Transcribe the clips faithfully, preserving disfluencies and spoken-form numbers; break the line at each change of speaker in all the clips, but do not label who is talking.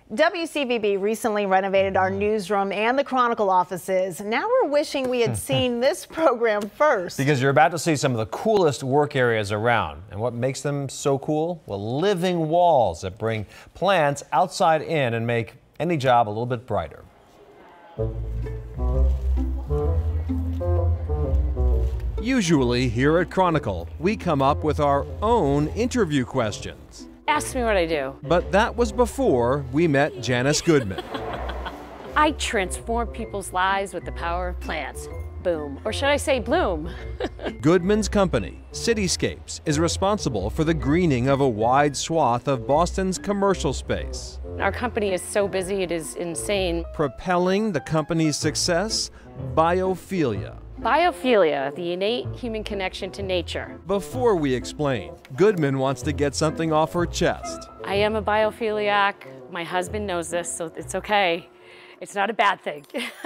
W C V B recently renovated our newsroom and the Chronicle offices. Now we're wishing we had seen this program first.
Because you're about to see some of the coolest work areas around. And what makes them so cool? Well, living walls that bring plants outside in and make any job a little bit brighter.
Usually here at Chronicle, we come up with our own interview questions.
Ask me what I do.
But that was before we met Janice Goodman.
I transform people's lives with the power of plants. Boom. Or should I say bloom?
Goodman's company, Cityscapes, is responsible for the greening of a wide swath of Boston's commercial space.
Our company is so busy, it is insane.
Propelling the company's success, Biophilia.
Biophilia, the innate human connection to nature.
Before we explain, Goodman wants to get something off her chest.
I am a biophiliac. My husband knows this, so it's okay. It's not a bad thing.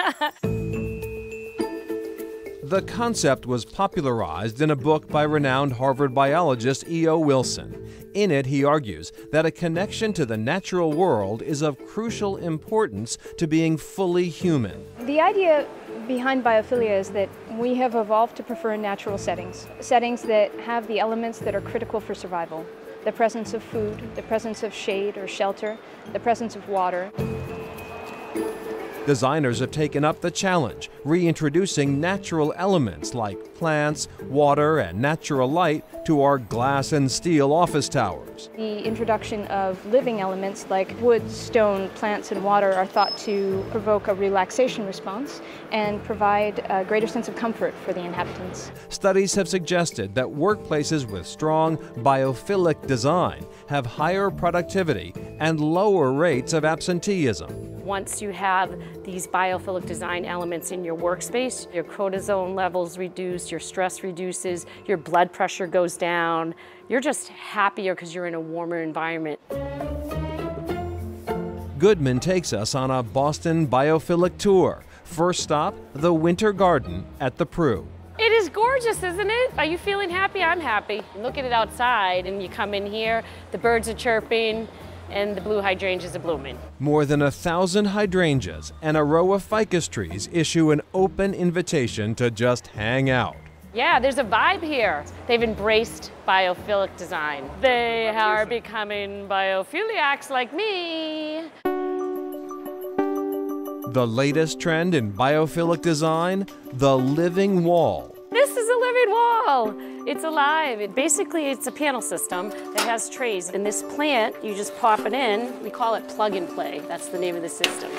The concept was popularized in a book by renowned Harvard biologist E O Wilson. In it, he argues that a connection to the natural world is of crucial importance to being fully human.
The idea behind biophilia is that we have evolved to prefer natural settings, settings that have the elements that are critical for survival. The presence of food, the presence of shade or shelter, the presence of water.
Designers have taken up the challenge, reintroducing natural elements like plants, water, and natural light to our glass and steel office towers.
The introduction of living elements like wood, stone, plants, and water are thought to provoke a relaxation response and provide a greater sense of comfort for the inhabitants.
Studies have suggested that workplaces with strong biophilic design have higher productivity and lower rates of absenteeism.
Once you have these biophilic design elements in your workspace, your cortisol levels reduce, your stress reduces, your blood pressure goes down. You're just happier because you're in a warmer environment.
Goodman takes us on a Boston biophilic tour. First stop, the Winter Garden at the Prue.
It is gorgeous, isn't it? Are you feeling happy? I'm happy. Look at it outside and you come in here, the birds are chirping, and the blue hydrangeas are blooming.
More than a thousand hydrangeas and a row of ficus trees issue an open invitation to just hang out.
Yeah, there's a vibe here. They've embraced biophilic design. They are becoming biophiliacs like me.
The latest trend in biophilic design, the living wall.
This is a living wall. It's alive. It, basically, it's a panel system that has trays. And this plant, you just pop it in. We call it plug and play. That's the name of the system.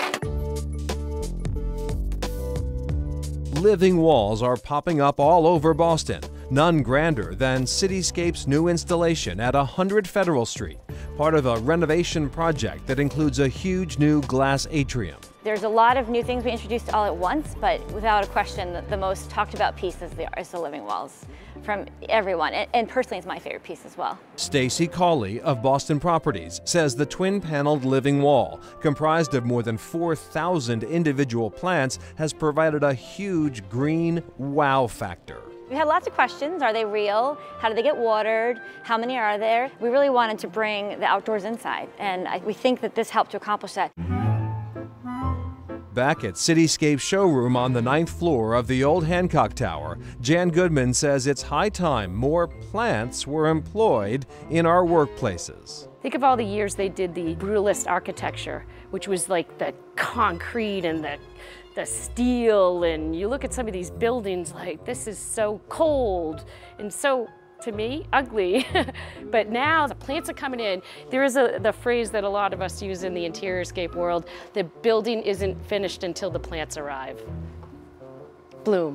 Living walls are popping up all over Boston, none grander than Cityscape's new installation at one hundred Federal Street, part of a renovation project that includes a huge new glass atrium.
There's a lot of new things we introduced all at once, but without a question, the most talked about piece is the, is the living walls from everyone, and, and personally it's my favorite piece as well.
Stacy Cawley of Boston Properties says the twin-paneled living wall, comprised of more than four thousand individual plants, has provided a huge green wow factor.
We had lots of questions. Are they real? How do they get watered? How many are there? We really wanted to bring the outdoors inside, and I, we think that this helped to accomplish that.
Back at Cityscape's showroom on the ninth floor of the old Hancock Tower, Jan Goodman says it's high time more plants were employed in our workplaces.
Think of all the years they did the brutalist architecture, which was like the concrete and the, the steel, and you look at some of these buildings like, this is so cold and so, to me, ugly. But now the plants are coming in. There is a, the phrase that a lot of us use in the interiorscape world, the building isn't finished until the plants arrive. Bloom.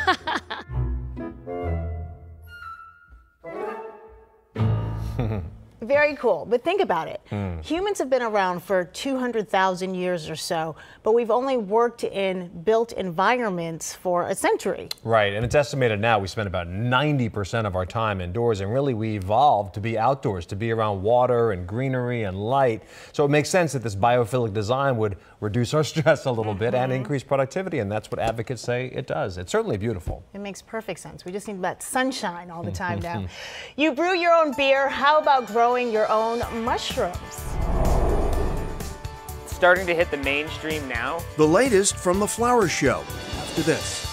Very cool, but think about it.
Mm.
Humans have been around for two hundred thousand years or so, but we've only worked in built environments for a century.
Right, and it's estimated now we spend about ninety percent of our time indoors, and really we evolved to be outdoors, to be around water and greenery and light. So it makes sense that this biophilic design would reduce our stress a little mm-hmm. bit and increase productivity, and that's what advocates say it does. It's certainly beautiful.
It makes perfect sense. We just need that sunshine all the time now. You brew your own beer. How about growing your own mushrooms?
starting to hit the mainstream now.
The latest from the Flower Show after this.